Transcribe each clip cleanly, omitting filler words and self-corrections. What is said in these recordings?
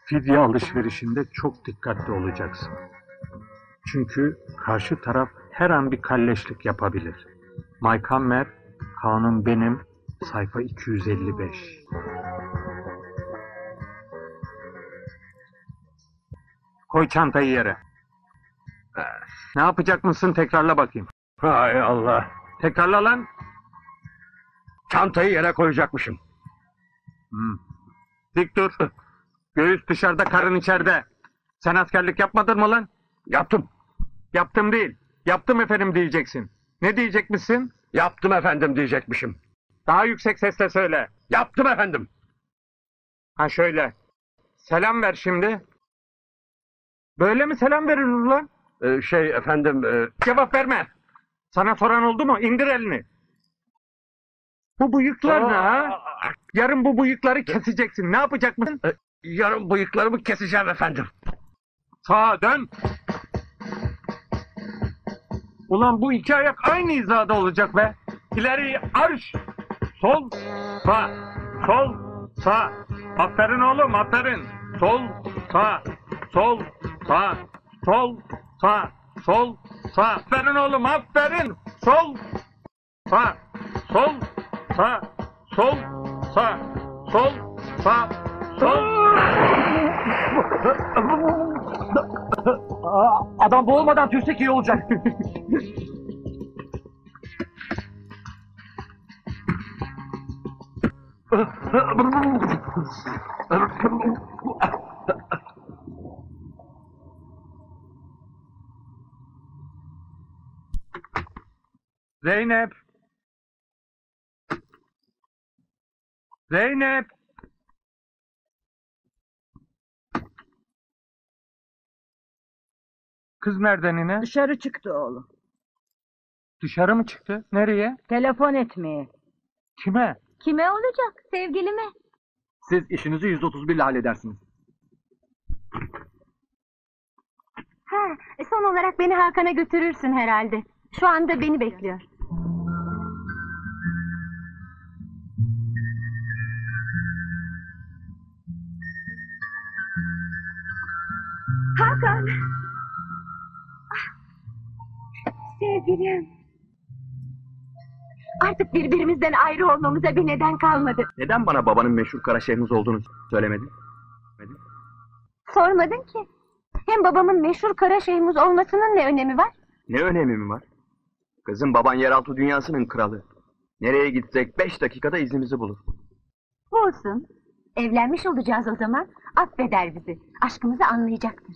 Fidye alışverişinde çok dikkatli olacaksın. Çünkü karşı taraf her an bir kalleşlik yapabilir. Mike Hammer, Kanun Benim, sayfa 255. Koy çantayı yere. Ne yapacak mısın? Tekrarla bakayım. Hay Allah. Tekrarla lan. Çantayı yere koyacakmışım. Dik dur. Göğüs dışarıda, karın içeride. Sen askerlik yapmadın mı lan? Yaptım. Yaptım değil. Yaptım efendim diyeceksin. Ne diyecekmişsin? Yaptım efendim diyecekmişim. Daha yüksek sesle söyle. Yaptım efendim. Ha şöyle. Selam ver şimdi. Böyle mi selam verilir lan? Efendim... Cevap verme. Sana soran oldu mu? İndir elini. Bu bıyıklar ne ha? Yarın bu bıyıkları keseceksin. Ne yapacak mısın? Yarın bıyıklarımı keseceğim efendim. Sağa dön. Ulan bu iki ayak aynı hizada olacak be. İleri arş. Sol, sağ. Sol, sağ. Aferin oğlum, aferin. Sol, sağ. Sol, sağ. Sol, sağ. Sol, sağ. Aferin oğlum, aferin. Sol, sağ. Sol, sağ. Sol, sağ. Sol, sağ. Sol. Adam boğulmadan tüysek iyi olacak. Zeynep. Zeynep. Kız nereden yine? Dışarı çıktı oğlum. Dışarı mı çıktı? Nereye? Telefon etmeye. Kime? Kime olacak? Sevgilime. Siz işinizi 131 ile halledersiniz. Son olarak beni Hakan'a götürürsün herhalde. Şu anda beni bekliyor. Hakan! Sevgilim. Artık birbirimizden ayrı olmamıza bir neden kalmadı. Neden bana babanın meşhur kara şehriniz olduğunu söylemedin? Sormadın ki. Hem babamın meşhur kara şeyhimiz olmasının ne önemi var? Ne önemi mi var? Kızım, baban yeraltı dünyasının kralı. Nereye gitsek 5 dakikada izimizi bulur. Olsun. Evlenmiş olacağız o zaman. Affeder bizi. Aşkımızı anlayacaktır.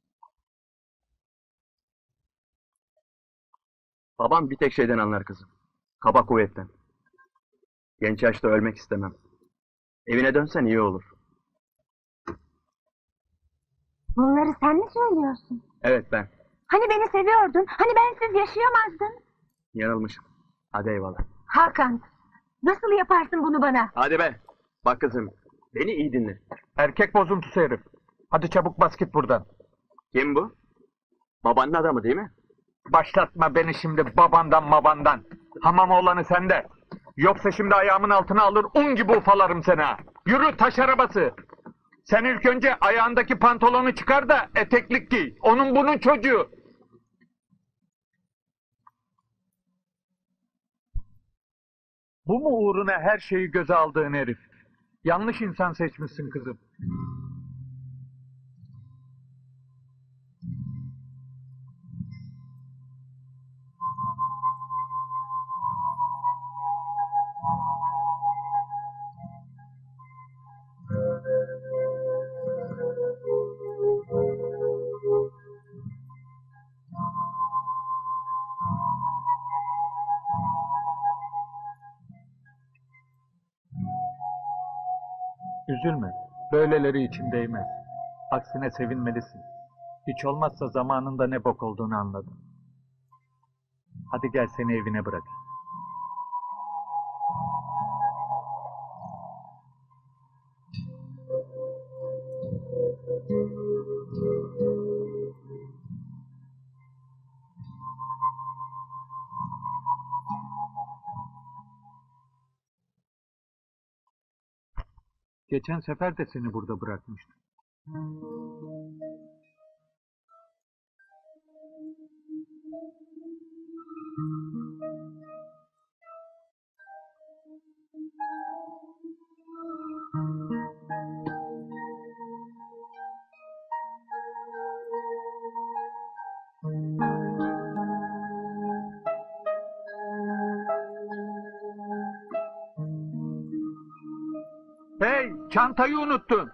Babam bir tek şeyden anlar kızım. Kaba kuvvetten. Genç yaşta ölmek istemem. Evine dönsen iyi olur. Bunları sen mi söylüyorsun? Evet, ben. Hani beni seviyordun? Hani bensiz yaşayamazdın? Yanılmışım. Hadi eyvallah. Hakan, nasıl yaparsın bunu bana? Hadi be. Bak kızım, beni iyi dinle. Erkek bozuntusu herif. Hadi çabuk bas git buradan. Kim bu? Babanın adamı değil mi? Başlatma beni şimdi babandan mabandan. Hamam oğlanı sende. Yoksa şimdi ayağımın altına alır un gibi ufalarım seni ha. Yürü taş arabası. Sen ilk önce ayağındaki pantolonu çıkar da eteklik giy. Onun bunun çocuğu. Bu mu uğruna her şeyi göze aldığın herif? Yanlış insan seçmişsin kızım. Üzülme. Böyleleri için değmez. Aksine sevinmelisin. Hiç olmazsa zamanında ne bok olduğunu anladın. Hadi gel seni evine bırakayım. Geçen sefer de seni burada bırakmıştım. Hey, çantayı unuttun.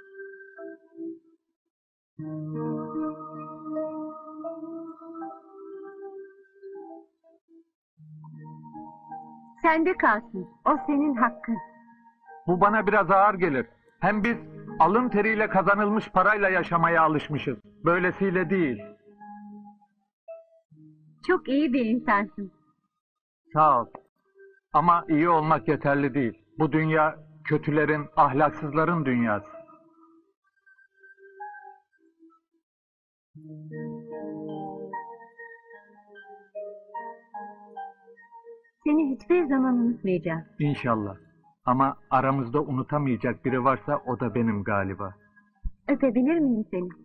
Sende kalsın. O senin hakkın. Bu bana biraz ağır gelir. Hem biz alın teriyle kazanılmış parayla yaşamaya alışmışız. Böylesiyle değil. Çok iyi bir insansın. Sağ ol. Ama iyi olmak yeterli değil. Bu dünya kötülerin, ahlaksızların dünyası. Seni hiçbir zaman unutmayacağım. İnşallah. Ama aramızda unutamayacak biri varsa o da benim galiba. Öpebilir miyim seni?